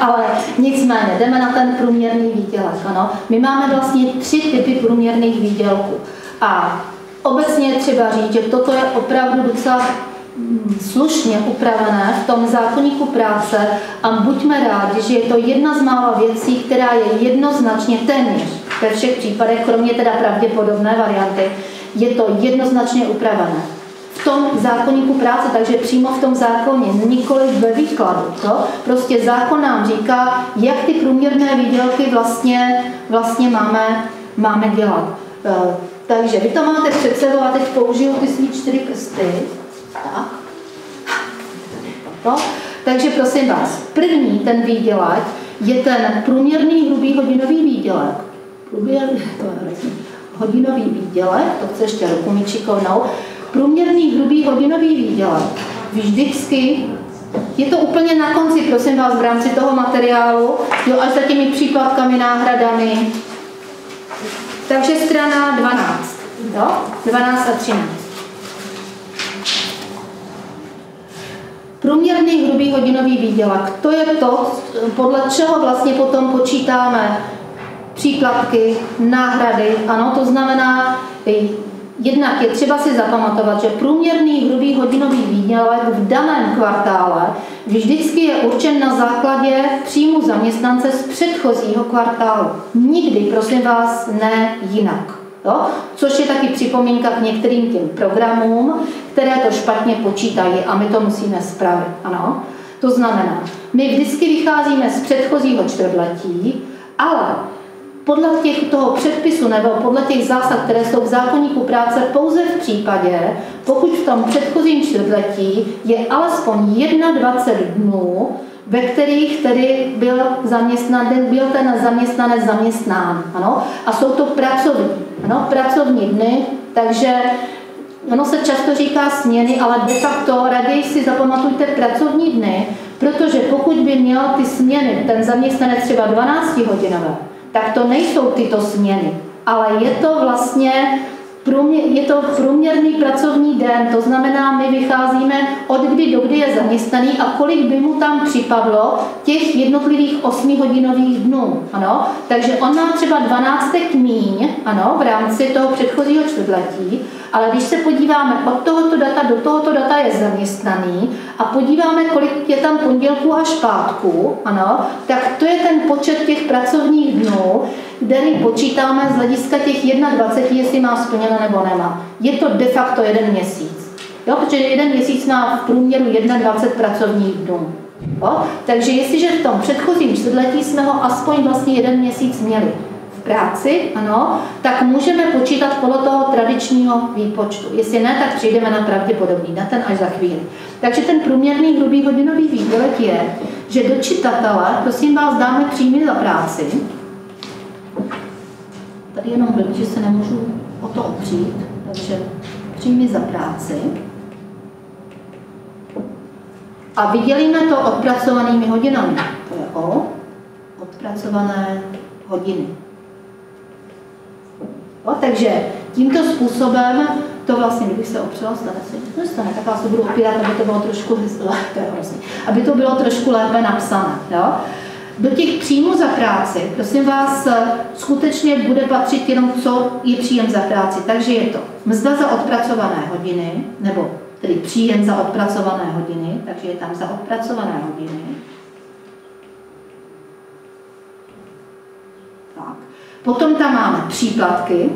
ale nicméně, jdeme na ten průměrný výdělek. Ano. My máme vlastně 3 typy průměrných výdělků. A obecně je třeba říct, že toto je opravdu docela slušně upravené v tom zákoníku práce a buďme rádi, že je to jedna z mála věcí, která je jednoznačně téměř ve všech případech, kromě teda pravděpodobné varianty, je to jednoznačně upravené v tom zákoníku práce, takže přímo v tom zákoně, nikoli ve výkladu. To prostě zákon nám říká, jak ty průměrné výdělky vlastně máme dělat. Takže vy to máte před sebou a teď použiju ty svý 4 prsty. Tak. Takže prosím vás, první ten výdělek je ten průměrný hrubý hodinový výdělek. Hodinový výdělek, to chce ještě ruku mi čikovnou. Průměrný hrubý hodinový výdělek. Vždycky, je to úplně na konci, prosím vás, v rámci toho materiálu, jo, až za těmi příplatkami, náhradami. Takže strana 12, jo? 12 a 13. Průměrný hrubý hodinový výdělek, to je to, podle čeho vlastně potom počítáme příplatky, náhrady, ano, to znamená, jednak je třeba si zapamatovat, že průměrný hrubý hodinový výdělek v daném kvartále vždycky je určen na základě příjmu zaměstnance z předchozího kvartálu. Nikdy, prosím vás, ne jinak. Jo? Což je taky připomínka k některým těm programům, které to špatně počítají a my to musíme spravit. Ano? To znamená, my vždycky vycházíme z předchozího čtvrtletí, ale podle toho předpisu nebo podle těch zásad, které jsou v zákoníku práce, pouze v případě, pokud v tom předchozím čtvrtletí je alespoň 21 dnů, ve kterých tedy byl ten zaměstnanec zaměstnán. Ano? A jsou to pracovní dny, takže ono se často říká směny, ale de facto raději si zapamatujte pracovní dny, protože pokud by měl ty směny, ten zaměstnanec třeba 12-hodinové, tak to nejsou tyto směny, ale je to vlastně průměrný pracovní den, to znamená, my vycházíme od kdy do kdy je zaměstnaný a kolik by mu tam připadlo těch jednotlivých 8hodinových dnů. Ano? Takže on má třeba 12 míň, ano, v rámci toho předchozího čtvrtletí, ale když se podíváme od tohoto data do tohoto data je zaměstnaný a podíváme, kolik je tam pondělků až pátků, ano, tak to je ten počet těch pracovních dnů, který počítáme z hlediska těch 21, jestli má splněno nebo nemá. Je to de facto 1 měsíc. Jo, protože 1 měsíc má v průměru 21 pracovních dnů. Jo? Takže jestliže v tom předchozím čtvrtletí jsme ho aspoň vlastně 1 měsíc měli v práci, ano, tak můžeme počítat podle toho tradičního výpočtu. Jestli ne, tak přijdeme na pravděpodobný, na ten až za chvíli. Takže ten průměrný hrubý hodinový výdělek je, že do čitatele, prosím vás, dáme příjmy za práci. Tady jenom blbý, že se nemůžu o to opřít, takže příjmy za práci. A vydělíme to odpracovanými hodinami. To je odpracované hodiny. Takže tímto způsobem to vlastně, kdybych se opřela, stane, tak já se budu opírat, aby to bylo trošku aby to bylo trošku lépe napsané. Jo? Do těch příjmů za práci, prosím vás, skutečně bude patřit jenom, co je příjem za práci. Takže je to mzda za odpracované hodiny, nebo tedy příjem za odpracované hodiny, takže je tam za odpracované hodiny. Tak. Potom tam máme příplatky.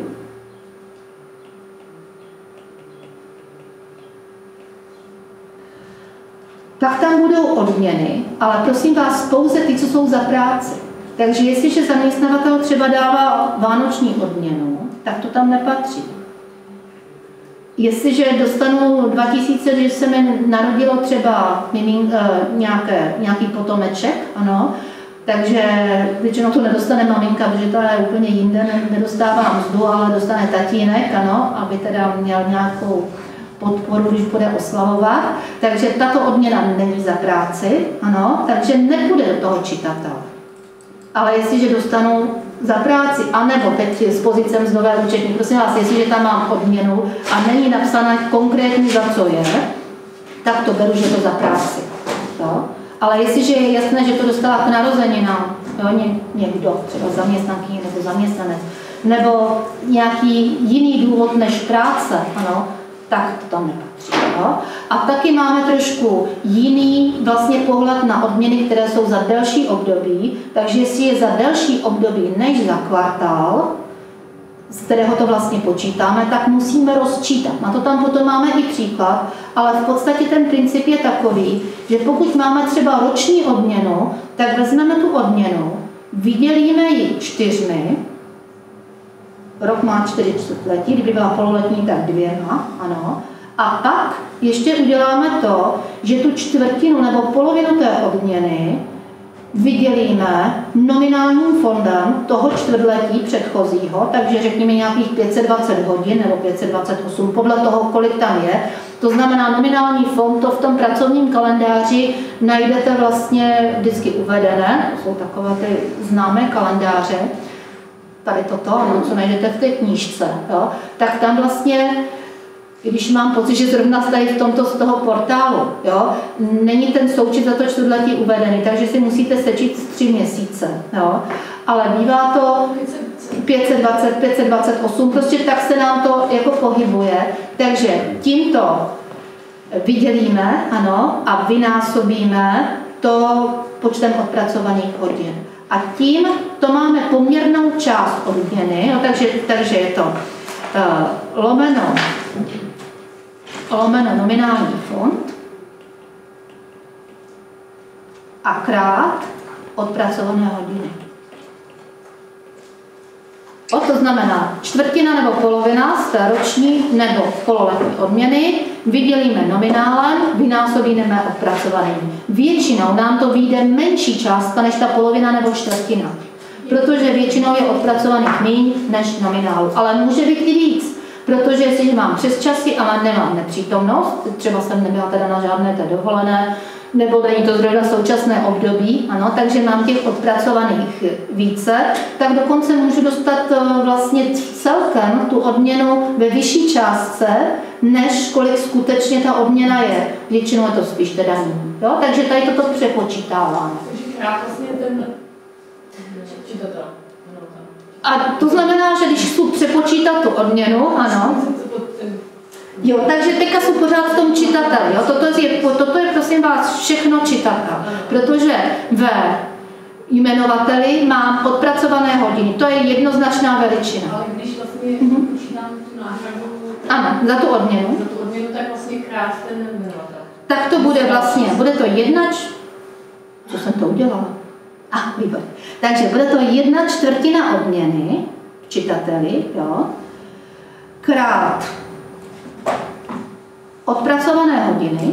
Pak tam budou odměny, ale prosím vás, pouze ty, co jsou za práci. Takže jestliže zaměstnavatel třeba dává vánoční odměnu, tak to tam nepatří. Jestliže dostanu 2000, když se mi narodilo třeba nějaký potomeček, ano, takže většinou to nedostane maminka, protože ta je úplně jinde, nedostává mzdu, ale dostane tatínek, ano, aby teda měl nějakou podporu, když bude oslavovat. Takže tato odměna není za práci, ano, takže nebude do toho čitatel. Ale jestliže dostanu za práci, anebo teď s pozice mzdové účetní, prosím vás, jestliže tam mám odměnu a není napsané konkrétně za co je, tak to beru, že to za práci. Jo? Ale jestliže je jasné, že to dostala k narozeninám, někdo, třeba zaměstnankyně nebo zaměstnanec, nebo nějaký jiný důvod než práce, ano, tak to tam nepatří. Jo? A taky máme trošku jiný vlastně pohled na odměny, které jsou za delší období, takže jestli je za delší období než za kvartál, z kterého to vlastně počítáme, tak musíme rozčítat. Na to tam potom máme i příklad, ale v podstatě ten princip je takový, že pokud máme třeba roční odměnu, tak vezmeme tu odměnu, vydělíme ji 4, rok má 4 čtvrtletí, kdyby byla pololetní, tak 2, ano. A pak ještě uděláme to, že tu čtvrtinu nebo polovinu té odměny vydělíme nominálním fondem toho čtvrtletí předchozího, takže řekněme nějakých 520 hodin nebo 528, podle toho, kolik tam je. To znamená nominální fond, to v tom pracovním kalendáři najdete vlastně vždycky uvedené, to jsou takové ty známé kalendáře, tady toto, ano, co najdete v té knížce, jo, tak tam vlastně, když mám pocit, že zrovna tady v tomto z toho portálu, jo, není ten součet za to čtvrtletí uvedený, takže si musíte sečíst 3 měsíce, jo, ale bývá to 520, 528, prostě tak se nám to jako pohybuje, takže tímto vydělíme, ano, a vynásobíme to počtem odpracovaných hodin. A tím to máme poměrnou část odměny, no, takže je to lomeno nominální fond a krát odpracované hodiny. To znamená čtvrtina nebo polovina z té roční nebo pololetní odměny vydělíme nominálem, vynásobíme odpracovaným. Většinou nám to vyjde menší částka než ta polovina nebo čtvrtina, protože většinou je odpracovaných méně než nominálu, ale může být i víc. Protože jestliže mám přesčasy, ale nemám nepřítomnost, třeba jsem nebyla teda na žádné té dovolené, nebo není to zrovna současné období, ano, takže mám těch odpracovaných více, tak dokonce můžu dostat vlastně celkem tu odměnu ve vyšší částce, než kolik skutečně ta odměna je. Většinou je to spíš teda ní. Jo? Takže tady toto přepočítáváme. Takže krát vlastně ten čitatel. A to znamená, že když chci přepočítat tu odměnu, ano. Jo, takže teďka jsou pořád v tom čitateli. Jo? Toto je prosím vás všechno čitatel, protože ve jmenovateli mám odpracované hodiny. To je jednoznačná veličina. Ale když vlastně počítám tu náhradu, ano, za tu odměnu, tak vlastně krát ten jmenovatel. Tak to bude vlastně, bude to co jsem to udělala? Výborně. Takže bude to 1/4 odměny v čitateli, jo, krát odpracované hodiny,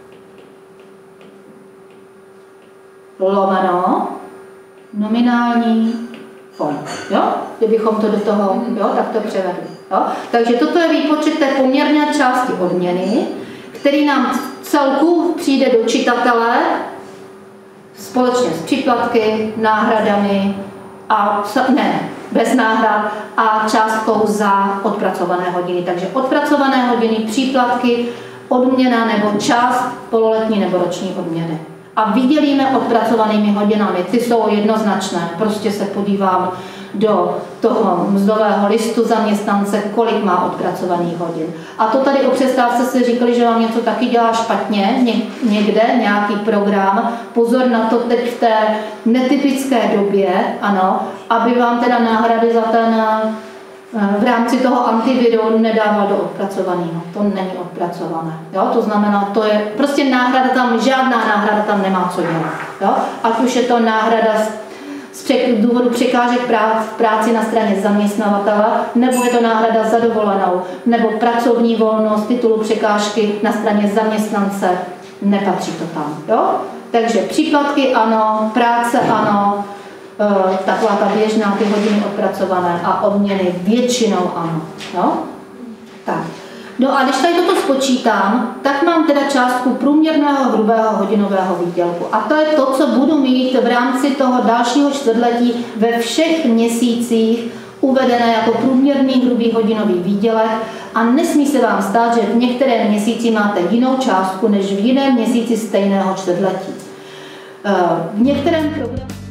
lomeno nominální fond. Jo? Kdybychom to do toho, jo, tak to převedli. Jo? Takže toto je výpočet té poměrné části odměny, který nám celku přijde do čitatele společně s příplatky, náhradami bez náhrad a částkou za odpracované hodiny. Takže odpracované hodiny, příplatky, odměna nebo část pololetní nebo roční odměny. A vydělíme odpracovanými hodinami. Ty jsou jednoznačné. Prostě se podívám do toho mzdového listu zaměstnance, kolik má odpracovaných hodin. A to tady o přestávce si říkali, že vám něco taky dělá špatně, někde, nějaký program. Pozor na to teď v té netypické době, ano, aby vám teda náhrady za ten v rámci toho antiviru nedával do odpracovaného. To není odpracované. Jo? To znamená, to je prostě náhrada tam, žádná náhrada tam nemá co dělat. Jo? Ať už je to náhrada z důvodu překážek v práci na straně zaměstnavatele, nebo je to náhrada za dovolenou, nebo pracovní volnost, titulu překážky na straně zaměstnance, nepatří to tam. Jo? Takže příplatky ano, práce ano, taková ta běžná, ty hodiny odpracované a odměny většinou ano. Jo? Tak. No a když tady toto spočítám, tak mám teda částku průměrného hrubého hodinového výdělku. A to je to, co budu mít v rámci toho dalšího čtvrtletí ve všech měsících uvedené jako průměrný hrubý hodinový výdělek a nesmí se vám stát, že v některém měsíci máte jinou částku než v jiném měsíci stejného čtvrtletí. V některém programu